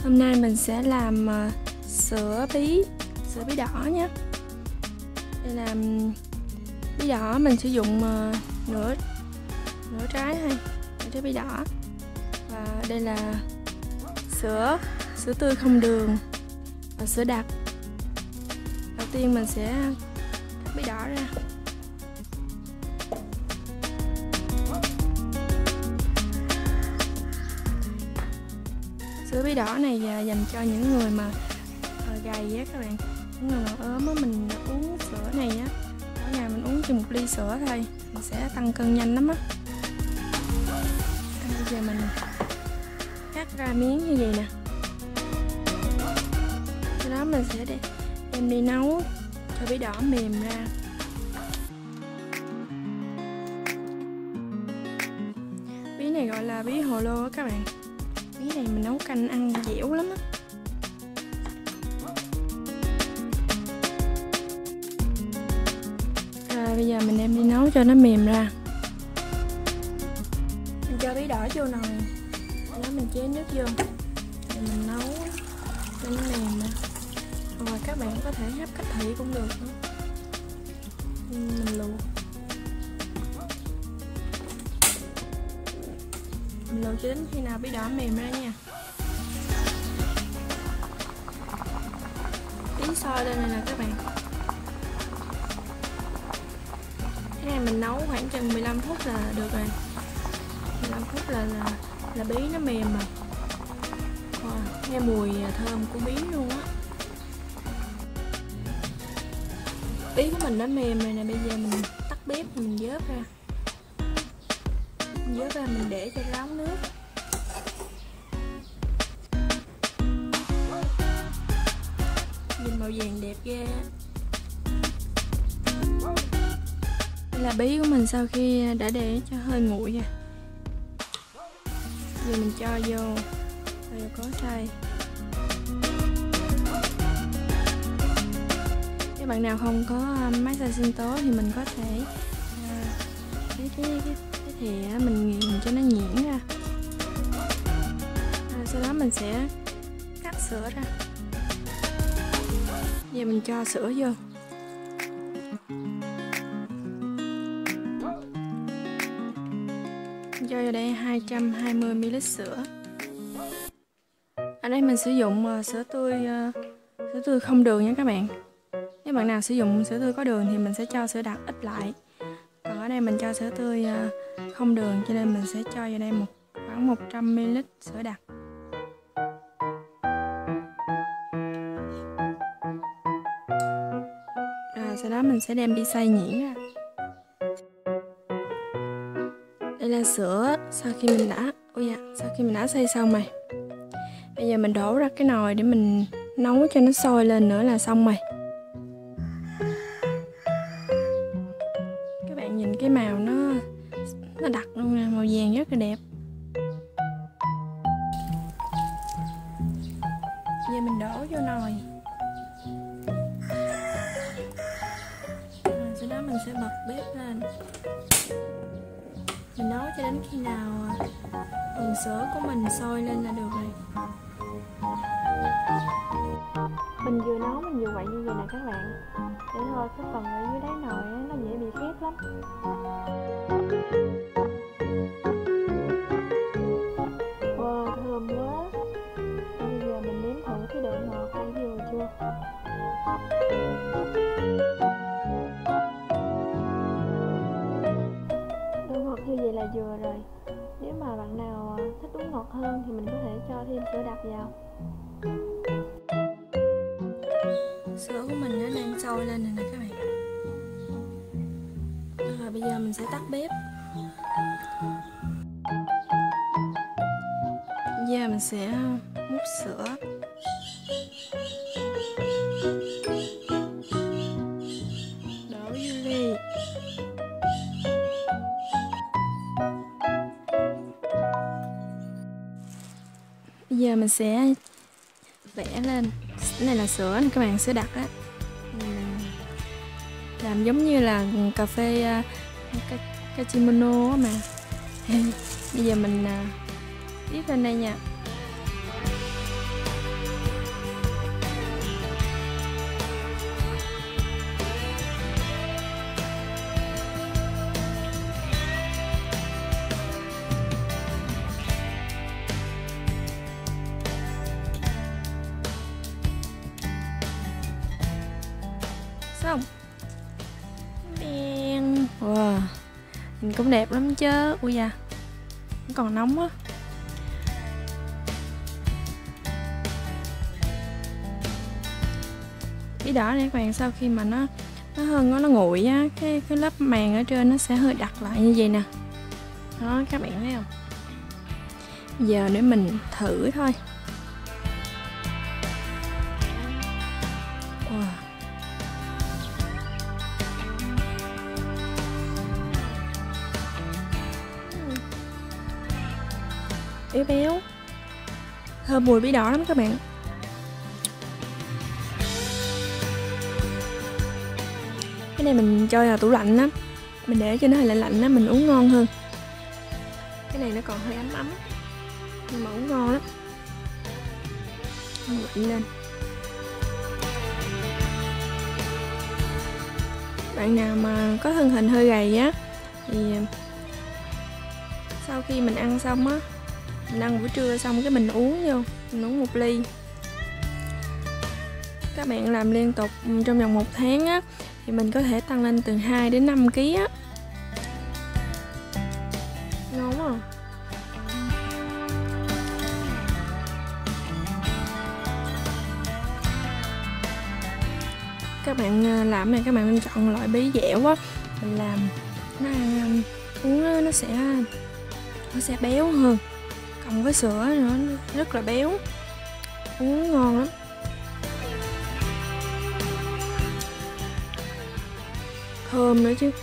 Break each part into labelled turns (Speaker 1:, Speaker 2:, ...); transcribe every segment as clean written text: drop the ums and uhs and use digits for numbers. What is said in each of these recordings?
Speaker 1: Hôm nay mình sẽ làm sữa bí đỏ nhé. Đây là bí đỏ, mình sử dụng nửa trái thôi, nửa trái bí đỏ. Và đây là sữa tươi không đường và sữa đặc. Đầu tiên mình sẽ cắt bí đỏ ra. Sữa bí đỏ này dành cho những người mà gầy á các bạn, những người mà ốm á, mình uống sữa này á, mỗi ngày mình uống chừng 1 ly sữa thôi, mình sẽ tăng cân nhanh lắm á. Bây giờ mình cắt ra miếng như vậy nè. Sau đó mình sẽ đem đi nấu cho bí đỏ mềm ra. Bí này gọi là bí hồ lô á các bạn. Bí này mình nấu canh ăn dẻo lắm á. Rồi bây giờ mình đem đi nấu cho nó mềm ra. Mình cho bí đỏ vô nồi, sau đó mình chế nước vô, rồi mình nấu cho nó mềm nè. Hoặc các bạn có thể hấp cách thị cũng được nữa. Mình luộc. Mình luộc cho đến khi nào bí đỏ mềm ra nha. Tí sôi lên này nè các bạn. Cái này mình nấu khoảng chừng 15 phút là được rồi. 15 phút là bí nó mềm rồi. Wow, nghe mùi thơm của bí luôn á. Bí của mình đã mềm rồi nè, bây giờ mình tắt bếp, mình vớt ra. Mình để cho ráo nước. Nhìn màu vàng đẹp ghê. Đây là bí của mình sau khi đã để cho hơi nguội rồi. Giờ mình cho vô có xay. Các bạn nào không có máy xay sinh tố thì mình có thể cái thìa mình nghiền cho nó nhuyễn ra. Sau đó mình sẽ cắt sữa ra. Giờ mình cho sữa vô. Mình cho vào đây 220ml sữa. Ở đây mình sử dụng sữa tươi không đường nha các bạn. Nếu bạn nào sử dụng sữa tươi có đường thì mình sẽ cho sữa đặc ít lại. Còn ở đây mình cho sữa tươi không đường cho nên mình sẽ cho vào đây khoảng 100ml sữa đặc. Rồi sau đó mình sẽ đem đi xay nhuyễn ra. Đây là sữa sau khi mình đã xay xong rồi. Bây giờ mình đổ ra cái nồi để mình nấu cho nó sôi lên nữa là xong rồi. Các bạn nhìn cái màu nó đặc luôn nè, màu vàng rất là đẹp. Giờ mình đổ vô nồi. Rồi sau đó mình sẽ bật bếp lên. Mình nấu cho đến khi nào phần sữa của mình sôi lên là được rồi. Mình vừa nấu mình vừa quậy như vậy nè các bạn. Để thôi cái phần ở dưới đáy nồi nó dễ bị khét lắm. Wow, thơm quá. Bây giờ mình nếm thử cái độ ngọt đã vừa chưa. Độ ngọt như vậy là vừa rồi. Nếu mà bạn nào thích uống ngọt hơn thì mình có thể cho thêm sữa đặc vào. Sữa của mình nó đang sôi lên rồi nè các bạn. Rồi bây giờ mình sẽ tắt bếp. Giờ mình sẽ múc sữa. Đổ vô ly. Bây giờ mình sẽ vẽ lên. Cái này là sữa này các bạn, sữa đặc á. Làm giống như là cà phê cappuccino á mà. Bây giờ mình tiếp lên đây nha. Xong. Đen. Wow. Nhìn cũng đẹp lắm chứ. Ui da, vẫn còn nóng á. Bí đỏ này các bạn, sau khi mà nó hơn nó nguội á, cái lớp màng ở trên nó sẽ hơi đặc lại như vậy nè. Đó, các bạn thấy không? Giờ để mình thử thôi. Wow. Béo béo, thơm mùi bí đỏ lắm các bạn. Cái này mình cho vào tủ lạnh á, mình để cho nó hơi lạnh lạnh á, mình uống ngon hơn. Cái này nó còn hơi ấm ấm nhưng mà uống ngon lắm. Nguội lên. Bạn nào mà có thân hình hơi gầy á thì sau khi mình ăn xong á, mình ăn buổi trưa xong cái mình uống vô, mình uống 1 ly. Các bạn làm liên tục trong vòng 1 tháng á thì mình có thể tăng lên từ 2 đến 5 kg á. Ngon quá à. Các bạn làm này các bạn nên chọn loại bí dẻo á, mình làm nó ăn uống nó sẽ béo hơn, cộng với sữa nữa, nó rất là béo, uống ngon lắm. Thơm nữa chứ.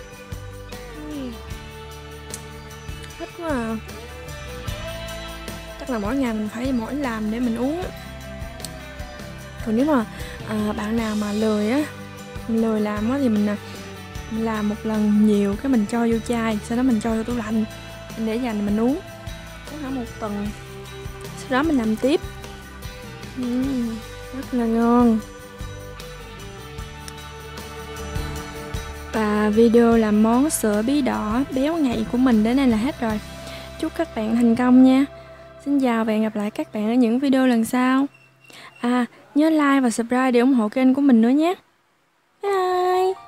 Speaker 1: Thích quá à. Chắc là mỗi ngày mình phải làm để mình uống á. Còn nếu mà bạn nào mà lười á, lười làm á thì mình làm một lần nhiều cái mình cho vô chai, sau đó mình cho vô tủ lạnh, mình để dành mình uống khoảng 1 tuần, sau đó mình làm tiếp. Rất là ngon. Và video làm món sữa bí đỏ béo ngậy của mình đến đây là hết rồi. Chúc các bạn thành công nha. Xin chào và hẹn gặp lại các bạn ở những video lần sau. Nhớ like và subscribe để ủng hộ kênh của mình nữa nhé. Bye.